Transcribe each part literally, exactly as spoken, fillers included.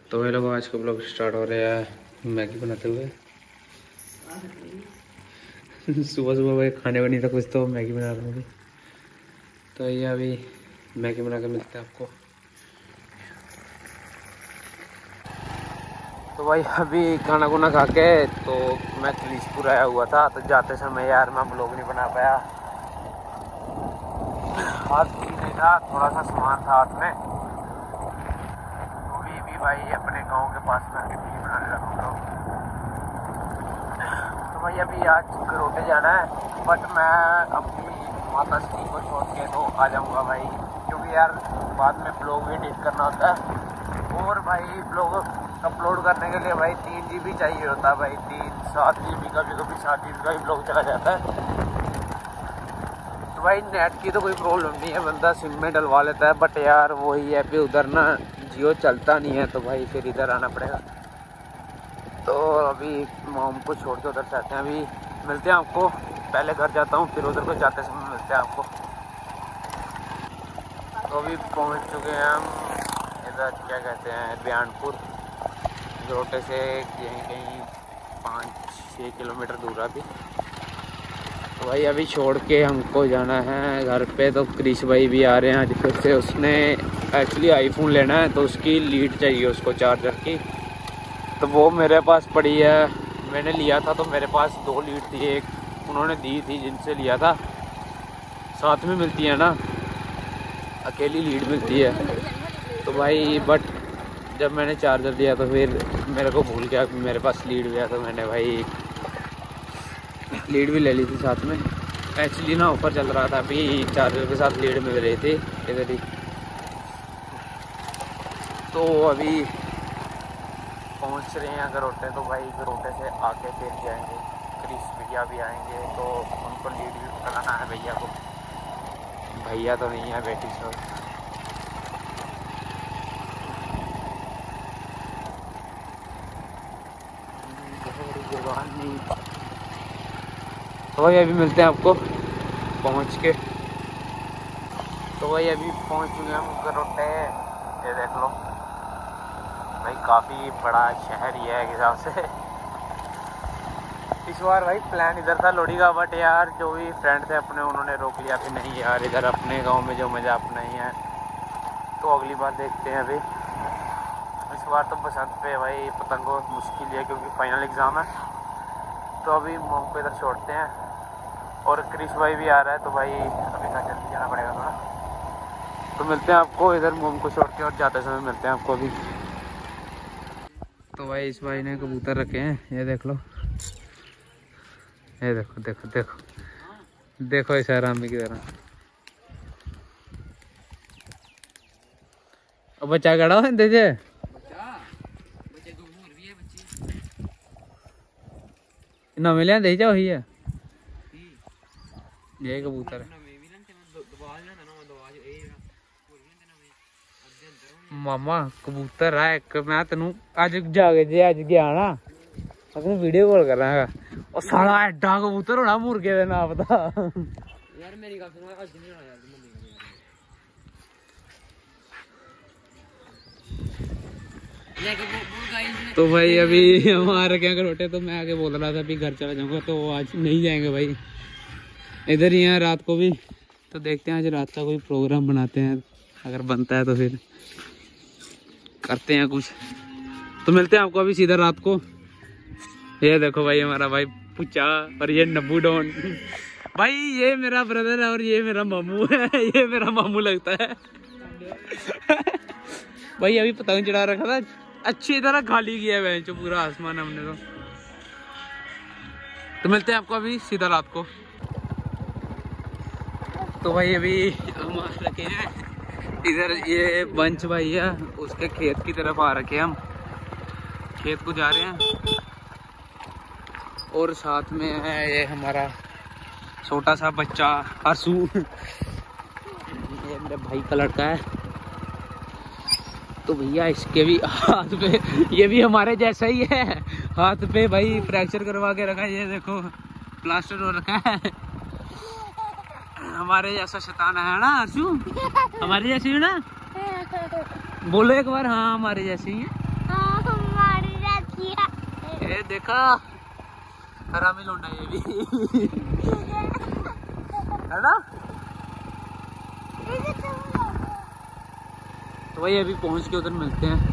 तो ये लोग आज का ब्लॉग स्टार्ट हो रहा है मैगी बनाते हुए। सुबह सुबह भाई खाने बनी था कुछ तो मैगी बना रहा हूँ। तो ये अभी मैगी बना कर मिलते हैं आपको। तो भाई अभी खाना खुना खा के तो मैं कलीसपुर आया हुआ था, तो जाते समय यार मैं ब्लॉग नहीं बना पाया। हाथ भी नहीं था, थोड़ा सा सामान था हाथ में, तो भी, भी भाई अपने गांव के पास में भी बनाने लगा ब्लॉग। तो भाई अभी आज गरोटे जाना है, बट मैं अपनी माता श्री को छोड़ के तो आ जाऊँगा भाई, क्योंकि यार बाद में ब्लॉग भी एडिट करना होता है। और भाई ब्लॉग अपलोड करने के लिए भाई तीन जी बी चाहिए होता है भाई, तीन सात जी बी कभी कभी सात जी बी का भी ब्लॉग चला जाता है। तो भाई नेट की तो कोई प्रॉब्लम नहीं है, बंदा सिम में डलवा लेता है, बट यार वही है भी उधर ना जियो चलता नहीं है, तो भाई फिर इधर आना पड़ेगा। तो अभी मॉम को छोड़ के उधर जाते हैं, अभी मिलते हैं आपको। पहले घर जाता हूँ फिर उधर को जाते समय मिलते हैं आपको। तो अभी पहुँच चुके हैं हम इधर, क्या कहते हैं, बयानपुर। गरोटे से यहीं कहीं पाँच छः किलोमीटर दूर अभी। तो भाई अभी छोड़ के हमको जाना है घर पे। तो क्रिश भाई भी आ रहे हैं आज फिर से, उसने एक्चुअली आईफोन लेना है तो उसकी लीड चाहिए उसको चार्जर की, तो वो मेरे पास पड़ी है। मैंने लिया था तो मेरे पास दो लीड थी, एक उन्होंने दी थी जिनसे लिया था, साथ में मिलती है ना, अकेली लीड मिलती है। तो भाई बट जब मैंने चार्जर लिया तो फिर मेरे को भूल गया कि मेरे पास लीड भी है, तो मैंने भाई लीड भी ले ली थी साथ में। एक्चुअली ना ऑफर चल रहा था अभी, चार्जर के साथ लीड मिल रही थी इधर ही। तो अभी पहुंच रहे हैं गरोटे, तो भाई गरोटे से आके फिर जाएंगे, क्रिश भैया भी आएंगे तो उनको लीड भी पकड़ाना है भैया को। भैया तो नहीं है, बेटी सब। तो भाई अभी मिलते हैं आपको पहुंच के। तो भाई अभी पहुंच चुके हैं हम गरोटे। ये देख लो भाई, काफ़ी बड़ा शहर ही है एक हिसाब से। इस बार भाई प्लान इधर था लोहड़ी का, बट यार जो भी फ्रेंड थे अपने उन्होंने रोक लिया कि नहीं यार इधर अपने गांव में जो मज़ा अपना ही है, तो अगली बार देखते हैं। अभी इस बार तो बसंत पे भाई पतंगों मुश्किल है क्योंकि फाइनल एग्ज़ाम है। तो अभी मोम को इधर छोड़ते हैं, और क्रिश भाई भी आ रहा है, तो भाई अभी का जल्दी जाना पड़ेगा थोड़ा। तो मिलते हैं आपको इधर मोम को छोड़ के, और जाते समय मिलते हैं आपको अभी। तो भाई इस भाई ने कबूतर रखे हैं, ये देख लो, ये देखो देखो देखो देखो इस आरामी की तरह। अब बच्चा गड़ा हो दे जे नवे लिया दे जा, वही है ये कबूतर है। मामा कबूतर है एक, मैं तेन अज जाके जे अज गया ना मैं वीडियो कॉल कर रहा है, और साला एडा कबूतर होना मुर्गे दे नाप दा यार। मेरी गल सुनो, अज नहीं होना यार। तो भाई अभी हम आ रखे हैं गरोटे, तो मैं आगे बोल रहा था अभी घर चला जाऊंगा, तो आज नहीं जाएंगे भाई, इधर ही हैं रात को भी। तो देखते हैं आज रात का कोई प्रोग्राम बनाते हैं, अगर बनता है तो फिर करते हैं कुछ। तो मिलते हैं आपको अभी सीधा रात को। ये देखो भाई हमारा भाई पुच्चा, और ये नब्बू डॉन भाई, ये मेरा ब्रदर है और ये मेरा मामू है। ये मेरा मामू लगता है। भाई अभी पतंग चढ़ा रखा था, अच्छी तरह खाली किया है जो पूरा आसमान हमने तो। तो मिलते हैं आपको अभी सीधा रात को। तो भाई अभी हम आ रखे हैं इधर, ये बंच भाई है उसके खेत की तरफ आ रखे हैं हम, खेत को जा रहे हैं। और साथ में है ये हमारा छोटा सा बच्चा हर्षू, ये मेरे भाई का लड़का है। तो भैया इसके भी हाथ पे, ये भी हमारे जैसा ही है, हाथ पे भाई फ्रैक्चर करवा के रखा है, ये देखो प्लास्टर हो रखा है। हमारे जैसा शैतान है ना हर्षू, हमारे जैसे ही ना, बोलो एक बार। हाँ हमारे जैसे ही है। ये देखा हरामी लौंडा ये भी है ना। तो भाई अभी पहुंच के उधर मिलते हैं।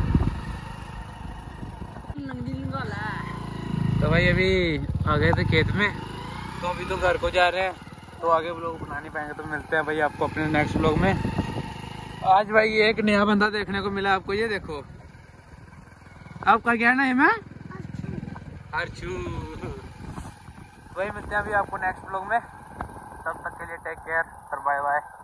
तो भाई अभी आ गए थे खेत में, तो अभी तो घर को जा रहे हैं, तो आगे व्लॉग बना नहीं पाएंगे। तो मिलते हैं भाई आपको अपने नेक्स्ट व्लॉग में। आज भाई एक नया बंदा देखने को मिला आपको, ये देखो। आपका क्या नाम है? अर्चू। वही मिलते हैं अभी आपको नेक्स्ट व्लॉग में। तब तक के लिए टेक केयर और बाय बाय।